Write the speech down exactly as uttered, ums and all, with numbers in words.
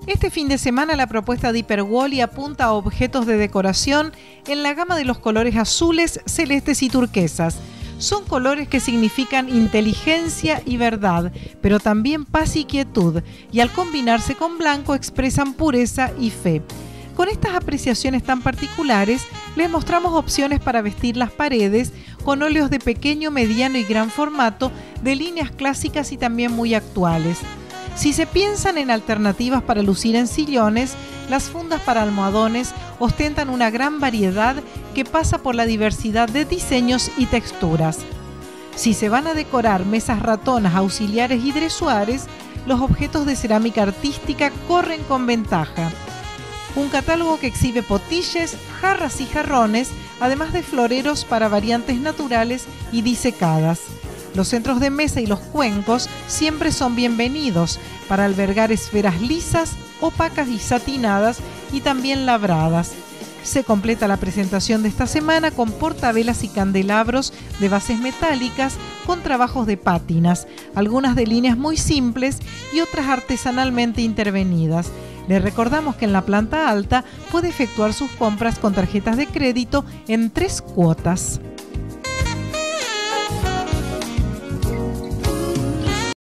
Este fin de semana la propuesta de Hiperwally apunta a objetos de decoración en la gama de los colores azules, celestes y turquesas. Son colores que significan inteligencia y verdad, pero también paz y quietud, y al combinarse con blanco expresan pureza y fe. Con estas apreciaciones tan particulares, les mostramos opciones para vestir las paredes con óleos de pequeño, mediano y gran formato, de líneas clásicas y también muy actuales. Si se piensan en alternativas para lucir en sillones, las fundas para almohadones ostentan una gran variedad que pasa por la diversidad de diseños y texturas. Si se van a decorar mesas ratonas, auxiliares y dresuares, los objetos de cerámica artística corren con ventaja. Un catálogo que exhibe potilles, jarras y jarrones, además de floreros para variantes naturales y disecadas. Los centros de mesa y los cuencos siempre son bienvenidos para albergar esferas lisas, opacas y satinadas y también labradas. Se completa la presentación de esta semana con portavelas y candelabros de bases metálicas con trabajos de pátinas, algunas de líneas muy simples y otras artesanalmente intervenidas. Le recordamos que en la planta alta puede efectuar sus compras con tarjetas de crédito en tres cuotas.